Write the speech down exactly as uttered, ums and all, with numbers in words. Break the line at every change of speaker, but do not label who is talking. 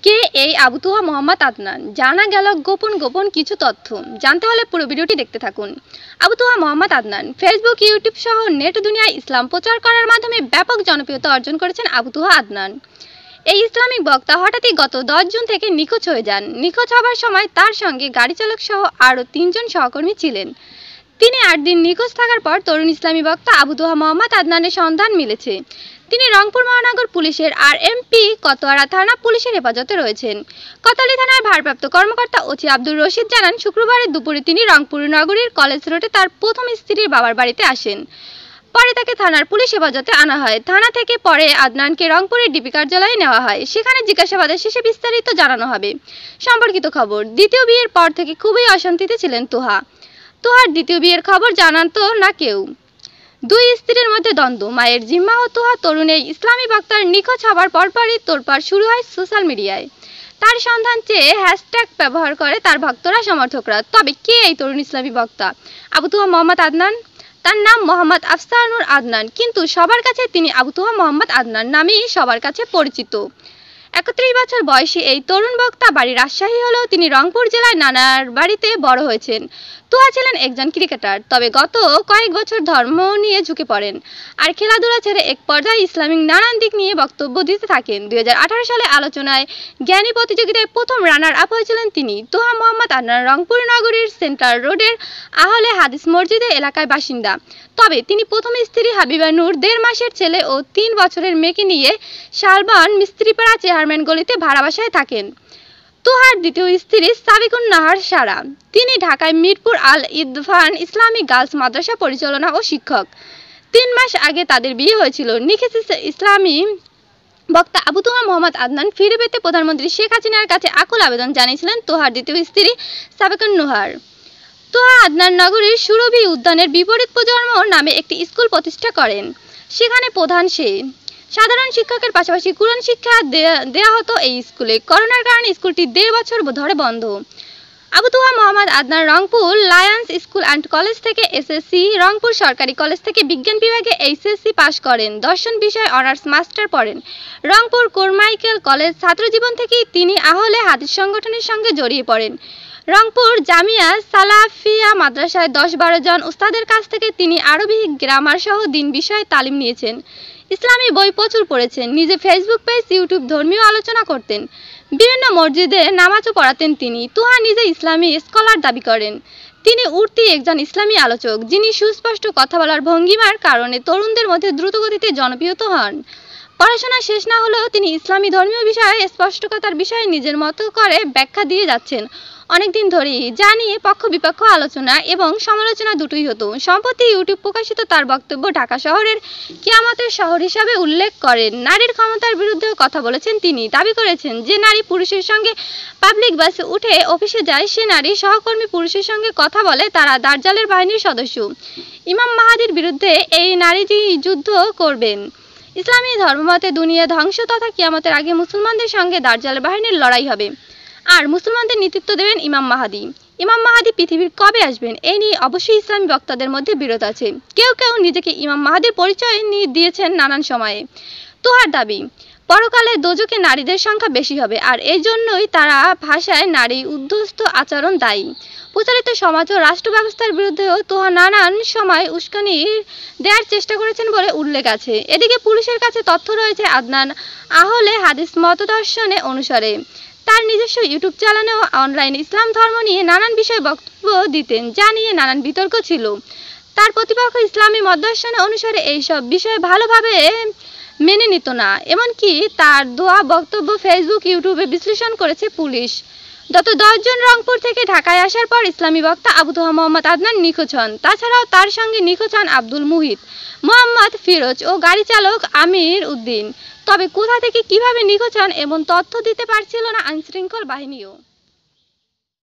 কে এই আবু তুহা মোহাম্মদ আদনান? জানা গেল গোপন গোপন কিছু তথ্য। জানতে হলে পুরো ভিডিওটি দেখতে থাকুন। আবু তুহা মোহাম্মদ আদনান ফেসবুক, ইউটিউব সহ নেট দুনিয়ায় ইসলাম প্রচার করার মাধ্যমে ব্যাপক জনপ্রিয়তা অর্জন করেছেন আবু তুহা আদনান। এই ইসলামিক বক্তা হঠাৎই গত দশ জুন থেকে নিখোঁজ হয়ে যান। নিখোঁজ হবার সময় তার সঙ্গে গাড়ি চালক সহ আরও তিনজন সহকর্মী ছিলেন। তিনি আট দিন নিখোঁজ থাকার পর তরুণ ইসলামী বক্তা আবু তুহা মোহাম্মদ আদনানের সন্ধান মিলেছে। তিনি রংপুর মহানগর পুলিশের আর এম পি কোতোয়ালি থানা পুলিশের হেফাজতে রয়েছেন। কোতোয়ালি থানার ভারপ্রাপ্ত কর্মকর্তা ওসি আব্দুর রশিদ জানান, শুক্রবারের দুপুরে তিনি রংপুর নগরীর কলেজ রোডে তার প্রথম স্ত্রীর বাবার বাড়িতে আসেন। পরে তাকে থানার পুলিশ হেফাজতে আনা হয়। থানা থেকে পরে আদনানকে রংপুরের ডিবি কার্যালয়ে নেওয়া হয়। সেখানে জিজ্ঞাসাবাদের শেষে বিস্তারিত জানানো হবে। সম্পর্কিত খবর, দ্বিতীয় বিয়ের পর থেকে খুবই অশান্তিতে ছিলেন তুহা। তুহার দ্বিতীয় বিয়ের খবর জানাতো না কেউ। দুই স্ত্রীর মধ্যে দ্বন্দ্ব, মায়ের জিম্মা ও তুহা তরুণ এই ইসলামী বক্তার নিখোঁজ হবার পরপরই তোড়পাড় শুরু হয় সোশ্যাল মিডিয়ায়। তার সন্ধান চেয়ে হ্যাশট্যাগ ব্যবহার করে তার ভক্তরা, সমর্থকরা। তবে কে এই তরুণ ইসলামী বক্তা আবু তুহা মোহাম্মদ আদনান? তার নাম মোহাম্মদ আফসানুর আদনান, কিন্তু সবার কাছে তিনি আবু তুহা মোহাম্মদ আদনান নামেই সবার কাছে পরিচিত। একত্রিশ বছর বয়সী এই তরুণ বক্তা বাড়ি রাজশাহী হলেও তিনি রংপুর জেলায় নানার বাড়িতে বড় হয়েছেন। তুহা ছিলেন একজন ক্রিকেটার, তবে গত কয়েক বছর ধর্ম নিয়ে ঝুঁকে পড়েন আর খেলাধুলা ছেড়ে এক পর্যায়ে ইসলামিক নানান দিক নিয়ে বক্তব্য দিতে থাকেন। দুই হাজার আঠারো সালে আলোচনায় জ্ঞানী প্রতিযোগিতায় প্রথম রানার আপ হয়েছিলেন তিনি। তুহা মোহাম্মদ আদনান রংপুর নগরীর সেন্ট্রাল রোডের আহলে হাদিস মসজিদের এলাকায় বাসিন্দা। তবে তিনি প্রথম স্ত্রী হাবিবা নূর, দেড় মাসের ছেলে ও তিন বছরের মেয়েকে নিয়ে শালবন মিস্ত্রিপাড়া চেয়ারম্যান গলিতে ভাড়া বাসায় থাকেন। তুহার দ্বিতীয় স্ত্রী সাবিকুন নাহার সারা। তিনি ঢাকায় মিরপুর আল ইদফান ইসলামিক গার্লস মাদ্রাসা পরিচালনা ও শিক্ষক। তিন মাস আগে তাদের বিয়ে হয়েছিল। নিখোঁজ ইসলামী বক্তা আবু তুহা মোহাম্মদ আদনান ফিরে পেতে প্রধানমন্ত্রী শেখ হাসিনার কাছে আকুল আবেদন জানিয়েছিলেন তুহার দ্বিতীয় স্ত্রী সাবিকুন নাহার। তুহা আদনান নগরীর সুরভি উদ্যানের বিপরীত প্রজন্ম নামে একটি স্কুল প্রতিষ্ঠা করেন। সেখানে প্রধান সে। সাধারণ শিক্ষকের পাশাপাশি কুরআন শিক্ষা দেয়া হতো এই স্কুলে। করোনার কারণে স্কুলটি দেড় বছর ধরে বন্ধ। Abu Toha Mohammad Adnan Rangpur Lions School and College থেকে এসএসসি, রংপুর সরকারি কলেজ থেকে বিজ্ঞান বিভাগে এইচএসসি পাশ করেন। দর্শন বিষয়ে অনার্স মাস্টার পড়েন। রংপুর কারমাইকেল কলেজ ছাত্রজীবন থেকেই তিনি আহলে হাদিস সংগঠনের সঙ্গে জড়িয়ে পড়েন। রংপুর জামিয়া সালাফিয়া মাদ্রাসায় দশ বারো জন উস্তাদের কাছ থেকে তিনি আরবি, গ্রামার সহ দিন বিষয়ে তালিম নিয়েছেন। ইসলামী বই প্রচুর পড়েছেন। নিজে ফেসবুক পেজ, ইউটিউব ধর্মীয় আলোচনা করতেন। বিভিন্ন মসজিদে নামাজও পড়াতেন তিনি। তুহা নিজে ইসলামী স্কলার দাবি করেন। তিনি উঠতি একজন ইসলামী আলোচক, যিনি সুস্পষ্ট কথা বলার ভঙ্গিমার কারণে তরুণদের মধ্যে দ্রুতগতিতে জনপ্রিয়তা হন। পড়াশোনা শেষ না হলেও তিনি ইসলামী ধর্মীয় বিষয়ে স্পষ্টতার বিষয়ে নিজের মতো করে ব্যাখ্যা দিয়ে যাচ্ছেন অনেকদিন ধরেই, যা নিয়ে পক্ষ বিপক্ষ আলোচনা এবং সমালোচনা দুটোই হতো। সম্প্রতি ইউটিউব প্রকাশিত তার বক্তব্য ঢাকা শহরের কিয়ামতের শহর হিসাবে উল্লেখ করেন। নারীর ক্ষমতার বিরুদ্ধেও কথা বলেছেন তিনি। দাবি করেছেন, যে নারী পুরুষের সঙ্গে পাবলিক বাসে উঠে অফিসে যায়, সে নারী সহকর্মী পুরুষের সঙ্গে কথা বলে, তারা দাজ্জালের বাহিনীর সদস্য। ইমাম মাহাদির বিরুদ্ধে এই নারীটি যুদ্ধ করবেন। ইসলামী ধর্মমতে দুনিয়া ধ্বংস তথা কিয়ামতের আগে মুসলমানদের সঙ্গে দাজ্জালের বাহিনীর লড়াই হবে আর মুসলমানদের নেতৃত্ব দেবেন ইমাম মাহাদি। ইমাম মাহাদি পৃথিবীর কবে আসবেন, এই নিয়ে অবশ্যই ইসলামী বক্তাদের মধ্যে বিরোধ আছে। কেউ কেউ নিজেকে ইমাম মাহাদির পরিচয় নিয়ে দিয়েছেন নানান সময়ে। তুহার দাবি, পরকালে দোজখে নারীদের সংখ্যা বেশি হবে আর এই জন্যই তারা ভাষায় নারী উদ্ধস্ত আচরণ দায়ী। প্রচলিত সমাজ ও রাষ্ট্র ব্যবস্থার বিরুদ্ধেও তুহা নানান সময় উস্কানি দেওয়ার চেষ্টা করেছেন বলে উল্লেখ আছে। এদিকে পুলিশের কাছে তথ্য রয়েছে আদনান আহলে হাদিস মতদর্শনে অনুসারে। তার নিজস্ব ইউটিউব চ্যানেলেও অনলাইন ইসলাম ধর্ম নিয়ে নানান বিষয়ে বক্তব্য দিতেন, যা নিয়ে নানান বিতর্ক ছিল। তার প্রতিপক্ষ ইসলামী মতদর্শনে অনুসারে এইসব বিষয়ে ভালোভাবে মেনে নিত না। এমনকি তার দেওয়া বক্তব্য ফেসবুক, ইউটিউবে বিশ্লেষণ করেছে পুলিশ। গত দশ জন রংপুর থেকে ঢাকায় আসার পর ইসলামী বক্তা আবু তুহা মোহাম্মদ আদনান নিখোঁজ হন। তাছাড়াও তার সঙ্গে নিখোঁজ হন আব্দুল মুহিত, মোহাম্মদ ফিরোজ ও গাড়ি চালক আমির উদ্দিন। তবে কোথা থেকে কিভাবে নিখোঁজ হন এমন তথ্য দিতে পারছিল না আইনশৃঙ্খলা বাহিনীও।